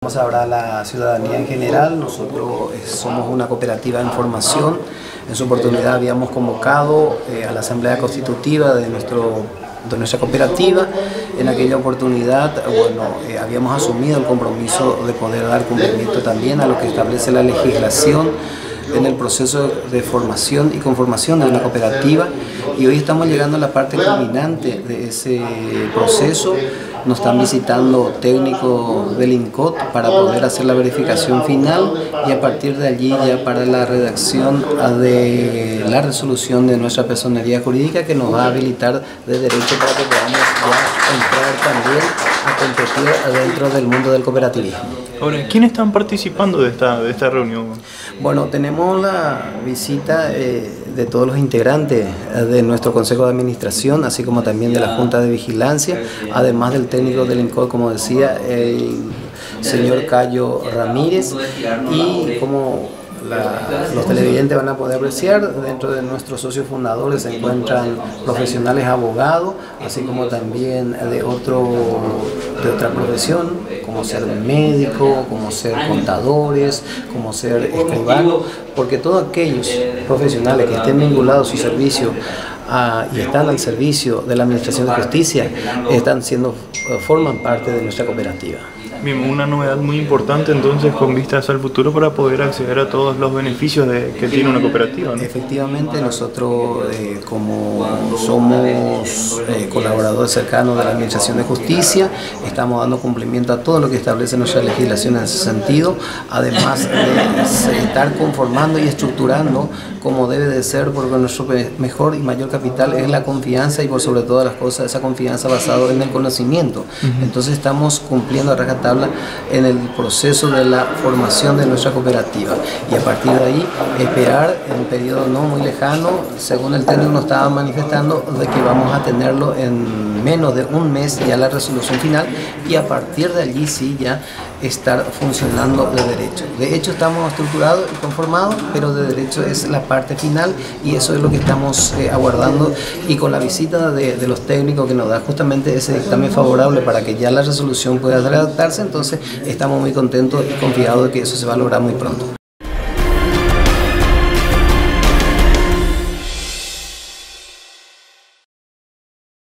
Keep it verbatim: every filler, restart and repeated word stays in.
Como sabrá la ciudadanía en general, nosotros somos una cooperativa en formación. En su oportunidad habíamos convocado eh, a la Asamblea Constitutiva de, nuestro, de nuestra cooperativa. En aquella oportunidad, bueno, eh, habíamos asumido el compromiso de poder dar cumplimiento también a lo que establece la legislación en el proceso de formación y conformación de una cooperativa, y hoy estamos llegando a la parte culminante de ese proceso. Nos están visitando técnicos del INCOT para poder hacer la verificación final y a partir de allí ya para la redacción de la resolución de nuestra personería jurídica, que nos va a habilitar de derecho para que podamos ya entrar también a competir dentro del mundo del cooperativismo. Ahora, ¿quiénes están participando de esta, de esta reunión? Bueno, tenemos la visita eh, de todos los integrantes de nuestro Consejo de Administración, así como también de la Junta de Vigilancia, además del técnico del INCOT, como decía, el señor Cayo Ramírez, y como La, los televidentes van a poder apreciar, dentro de nuestros socios fundadores se encuentran profesionales abogados, así como también de, otro, de otra profesión, como ser médico, como ser contadores, como ser escribano, porque todos aquellos profesionales que estén vinculados a su servicio a, y están al servicio de la Administración de Justicia, están siendo, forman parte de nuestra cooperativa. Bien, una novedad muy importante entonces con vistas al futuro para poder acceder a todos los beneficios de, que tiene una cooperativa, ¿no? Efectivamente, nosotros eh, como somos eh, colaboradores cercanos de la Administración de Justicia, estamos dando cumplimiento a todo lo que establece nuestra legislación en ese sentido, además de estar conformando y estructurando como debe de ser, porque nuestro mejor y mayor capital es la confianza, y por sobre todas las cosas esa confianza basada en el conocimiento. Uh-huh. Entonces estamos cumpliendo a rajatabla en el proceso de la formación de nuestra cooperativa, y a partir de ahí esperar en un periodo no muy lejano, según el técnico nos estaba manifestando, de que vamos a tenerlo en menos de un mes ya la resolución final, y a partir de allí sí ya estar funcionando de derecho. De hecho estamos estructurados y conformados, pero de derecho es la parte final, y eso es lo que estamos eh, aguardando, y con la visita de, de los técnicos que nos da justamente ese dictamen favorable para que ya la resolución pueda redactarse, entonces estamos muy contentos y confiados de que eso se va a lograr muy pronto.